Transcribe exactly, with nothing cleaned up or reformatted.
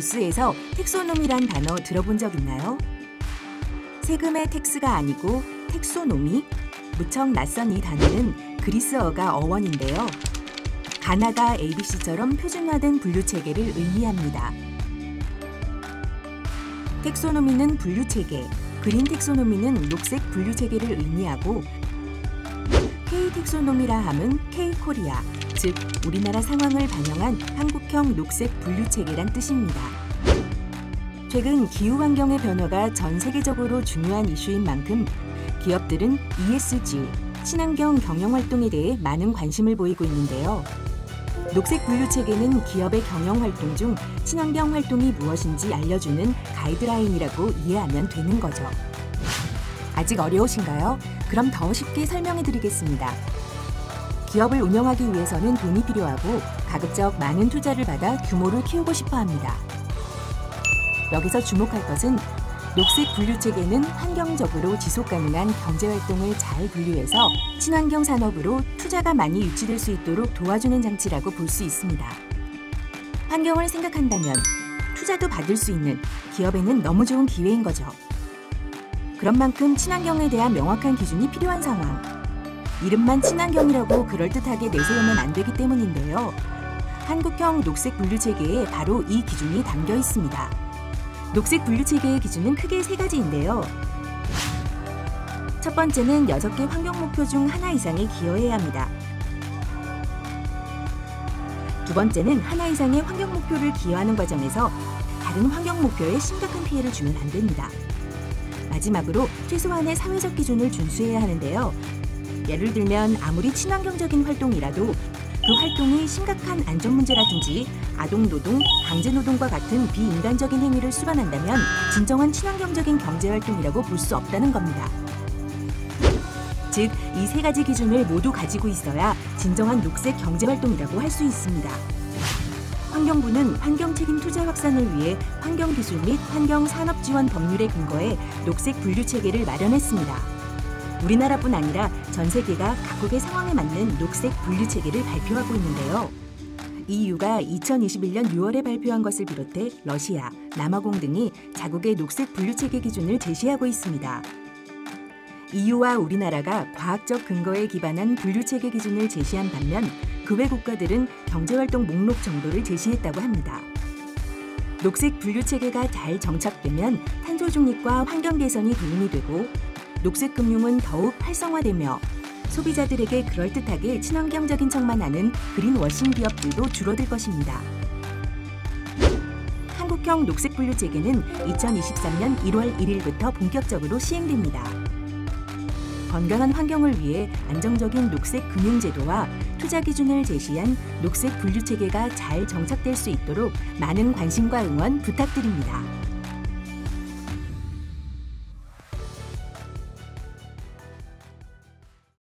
뉴스에서 텍소노미란 단어 들어본 적 있나요? 세금의 텍스가 아니고 텍소노미? 무척 낯선 이 단어는 그리스어가 어원인데요. 가나가 에이비씨처럼 표준화된 분류체계를 의미합니다. 텍소노미는 분류체계, 그린 텍소노미는 녹색 분류체계를 의미하고 K-텍소노미라 함은 K-코리아, 즉 우리나라 상황을 반영한 한국형 녹색 분류체계란 뜻입니다. 최근 기후환경의 변화가 전 세계적으로 중요한 이슈인 만큼 기업들은 이에스지, 친환경 경영활동에 대해 많은 관심을 보이고 있는데요. 녹색 분류체계는 기업의 경영활동 중 친환경 활동이 무엇인지 알려주는 가이드라인이라고 이해하면 되는 거죠. 아직 어려우신가요? 그럼 더 쉽게 설명해 드리겠습니다. 기업을 운영하기 위해서는 돈이 필요하고 가급적 많은 투자를 받아 규모를 키우고 싶어 합니다. 여기서 주목할 것은 녹색 분류체계는 환경적으로 지속가능한 경제활동을 잘 분류해서 친환경 산업으로 투자가 많이 유치될 수 있도록 도와주는 장치라고 볼 수 있습니다. 환경을 생각한다면 투자도 받을 수 있는 기업에는 너무 좋은 기회인 거죠. 그런 만큼 친환경에 대한 명확한 기준이 필요한 상황. 이름만 친환경이라고 그럴듯하게 내세우면 안 되기 때문인데요. 한국형 녹색 분류체계에 바로 이 기준이 담겨 있습니다. 녹색 분류체계의 기준은 크게 세 가지인데요. 첫 번째는 여섯 개 환경 목표 중 하나 이상에 기여해야 합니다. 두 번째는 하나 이상의 환경 목표를 기여하는 과정에서 다른 환경 목표에 심각한 피해를 주면 안 됩니다. 마지막으로 최소한의 사회적 기준을 준수해야 하는데요. 예를 들면 아무리 친환경적인 활동이라도 그 활동이 심각한 안전 문제라든지 아동노동, 강제노동과 같은 비인간적인 행위를 수반한다면 진정한 친환경적인 경제활동이라고 볼 수 없다는 겁니다. 즉, 이 세 가지 기준을 모두 가지고 있어야 진정한 녹색 경제활동이라고 할 수 있습니다. 환경부는 환경책임 투자 확산을 위해 환경기술 및 환경산업지원 법률에 근거해 녹색 분류체계를 마련했습니다. 우리나라뿐 아니라 전 세계가 각국의 상황에 맞는 녹색 분류체계를 발표하고 있는데요. 이유가 이천이십일 년 유월에 발표한 것을 비롯해 러시아, 남아공 등이 자국의 녹색 분류체계 기준을 제시하고 있습니다. 이유와 우리나라가 과학적 근거에 기반한 분류체계 기준을 제시한 반면 그 외 국가들은 경제활동 목록 정도를 제시했다고 합니다. 녹색 분류체계가 잘 정착되면 탄소 중립과 환경 개선이 도움이 되고 녹색 금융은 더욱 활성화되며 소비자들에게 그럴듯하게 친환경적인 척만 하는 그린워싱 기업들도 줄어들 것입니다. 한국형 녹색 분류체계는 이천이십삼 년 일월 일일부터 본격적으로 시행됩니다. 건강한 환경을 위해 안정적인 녹색 금융제도와 투자 기준을 제시한 녹색 분류체계가 잘 정착될 수 있도록 많은 관심과 응원 부탁드립니다.